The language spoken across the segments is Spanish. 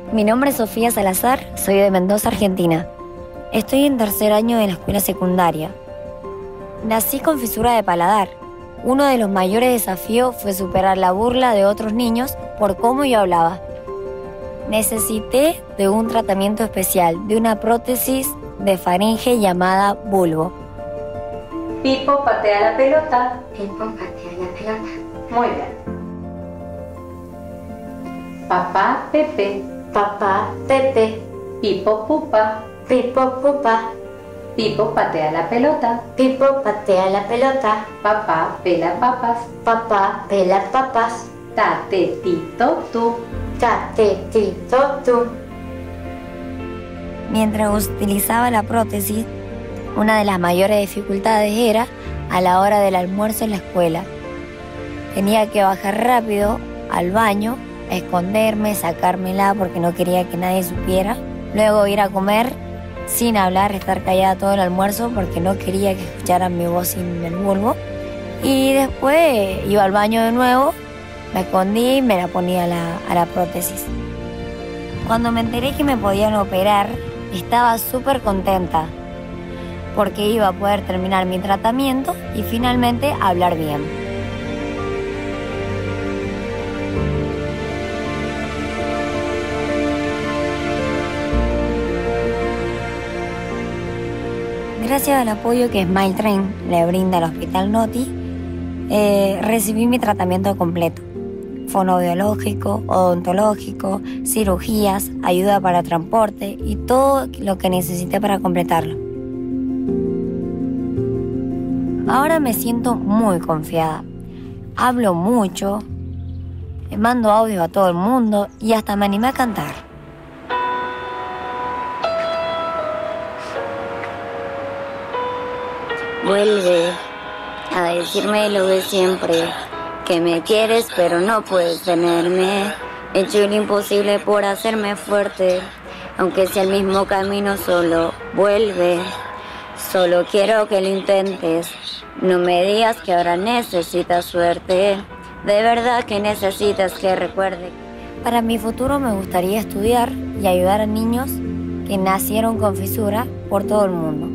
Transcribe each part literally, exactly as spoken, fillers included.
Mi nombre es Sofía Salazar, soy de Mendoza, Argentina. Estoy en tercer año de la escuela secundaria. Nací con fisura de paladar. Uno de los mayores desafíos fue superar la burla de otros niños por cómo yo hablaba. Necesité de un tratamiento especial, de una prótesis de faringe llamada bulbo. Pipo patea la pelota. Pipo patea la pelota. Muy bien. Papá Pepe. Papá Pepe. Pipo pupa. Pipo pupa. Pipo patea la pelota. Pipo patea la pelota. Papá pela papas. Papá pela papas. Tatetito tú. Tatetito tú. Mientras utilizaba la prótesis, una de las mayores dificultades era a la hora del almuerzo en la escuela. Tenía que bajar rápido al baño, esconderme, sacármela porque no quería que nadie supiera. Luego ir a comer sin hablar, estar callada todo el almuerzo porque no quería que escucharan mi voz sin el bulbo. Y después iba al baño de nuevo, me escondí y me la ponía a la, a la prótesis. Cuando me enteré que me podían operar, estaba súper contenta porque iba a poder terminar mi tratamiento y finalmente hablar bien. Gracias al apoyo que Smile Train le brinda al Hospital Noti, eh, recibí mi tratamiento completo. Fonoaudiológico, odontológico, cirugías, ayuda para transporte y todo lo que necesité para completarlo. Ahora me siento muy confiada. Hablo mucho, mando audio a todo el mundo y hasta me animé a cantar. Vuelve a decirme lo de siempre, que me quieres pero no puedes tenerme. He hecho lo imposible por hacerme fuerte, aunque sea el mismo camino, solo vuelve. Solo quiero que lo intentes, no me digas que ahora necesitas suerte. De verdad que necesitas que recuerde. Para mi futuro me gustaría estudiar y ayudar a niños que nacieron con fisura por todo el mundo.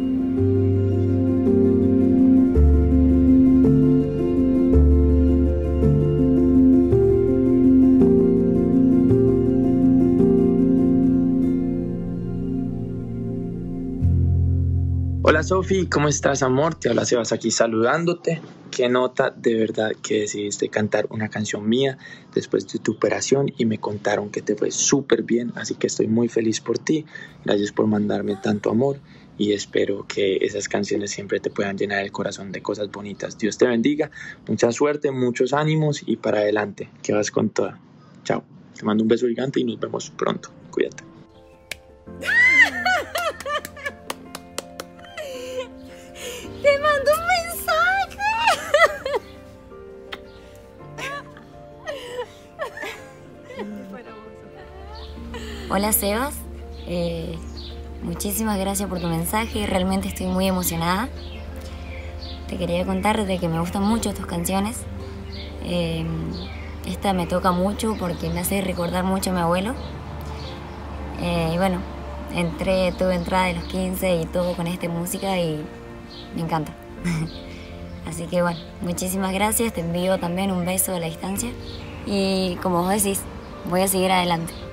Hola Sofi, ¿cómo estás, amor? Te habla Sebas aquí saludándote. Qué nota de verdad que decidiste cantar una canción mía después de tu operación y me contaron que te fue súper bien, así que estoy muy feliz por ti. Gracias por mandarme tanto amor y espero que esas canciones siempre te puedan llenar el corazón de cosas bonitas. Dios te bendiga, mucha suerte, muchos ánimos y para adelante, que vas con toda. Chao, te mando un beso gigante y nos vemos pronto. Cuídate. ¡Te mando un mensaje! Hola Sebas, eh, muchísimas gracias por tu mensaje, realmente estoy muy emocionada. Te quería contar de que me gustan mucho tus canciones. Eh, esta me toca mucho porque me hace recordar mucho a mi abuelo. Eh, y bueno, entré, tuve entrada de los quince y todo con esta música y me encanta. Así que bueno, muchísimas gracias, te envío también un beso a la distancia y como vos decís, voy a seguir adelante.